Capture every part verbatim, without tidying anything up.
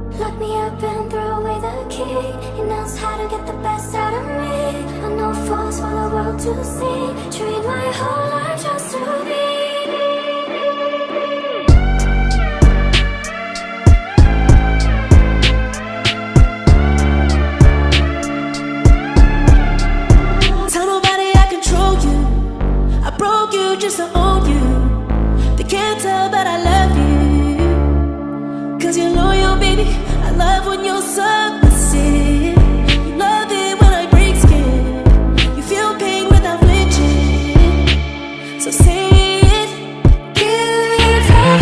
Lock me up and throw away the key. He knows how to get the best out of me. I know force for the world to see. Train my whole life just to be. Tell nobody I control you. I broke you just to own you. They can't tell that I love you, 'cause you're loyal, baby. I love when you're submissive. You love it when I break skin. You feel pain without flinching. So say it. Give me that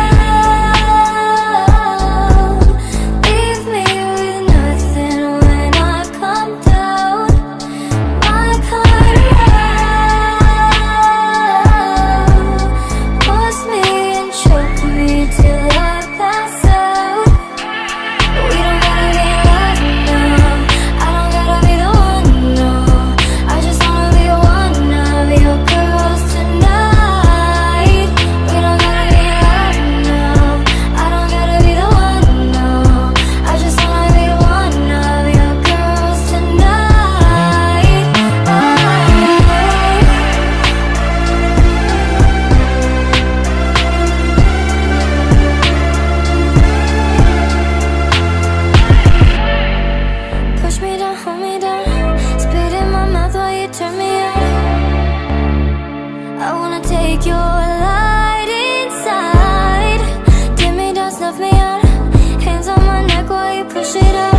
ground. Leave me with nothing when I come down. My kind of force me and choke me till I pass out. We don't gotta be in love now. I don't gotta be the one, no. I just wanna be one of your girls tonight. We don't gotta be in love now. I don't gotta be the one, no. I just wanna be one of your girls tonight. Push me down, hold me down. Spit in my mouth while you turn me on. I wanna take your light inside. Dim me down, snuff me out. Hands on my neck while you push it out.